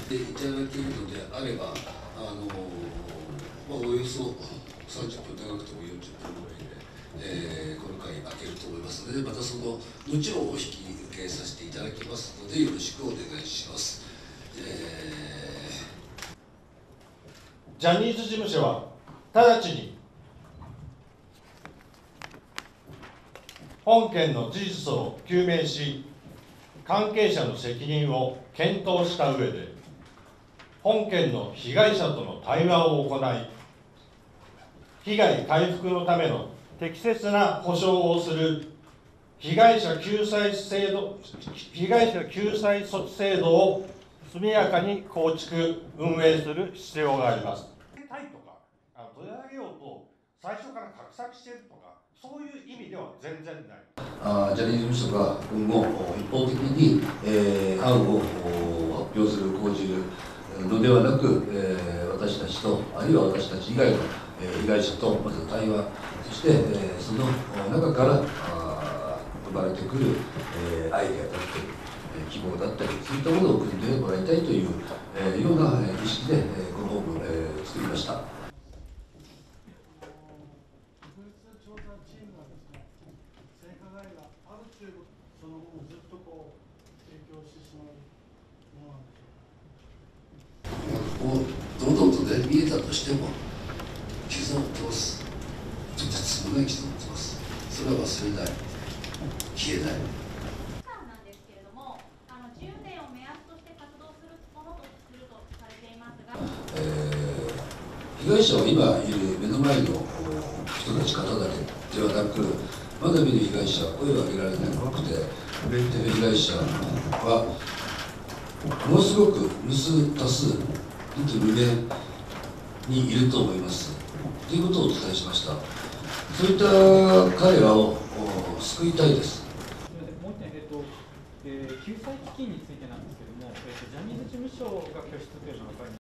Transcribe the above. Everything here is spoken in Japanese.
ていただけるのであれば、およそ30分長くても40分ぐらいで、この会開けると思いますので、またその後をお引き受けさせていただきますので、よろしくお願いします。 ジャニーズ事務所は直ちに本件の事実を究明し、関係者の責任を検討した上で、本件の被害者との対話を行い、被害回復のための適切な補償をする被害者救済措置制度を速やかに構築、運営する必要があります。取り上げようと最初から画策しているとか、そういう意味では全然ない。 ジャニーズ事務所が今後、一方的に、案を発表する、講じるのではなく、私たちと、あるいは私たち以外の被害者とまず対話、そして、その中から生まれてくるアイデアだったり、希望だったり、そういったものを組んでもらいたいというような意識で、この本部を作りました。 調査チームがですね、性加害があるということ、その後もずっと提供してしまうものなんでしょうか。 堂々とね、見えたとしても、傷を負ってます。とてつもない傷を負ってます。それは忘れない、消えない。 なんですけれども、10年を目安として活動するものとするとされていますが、 被害者は今いる目の前の人たち方だけではなく、まだ見る被害者、声を上げられない怖くて震えている被害者はものすごく無数多数、本当に無限にいると思いますということをお伝えしました。そういった彼らを救いたいです。 もう一点、救済基金についてなんですけれども、ジャニーズ事務所が拠出というのは分かります。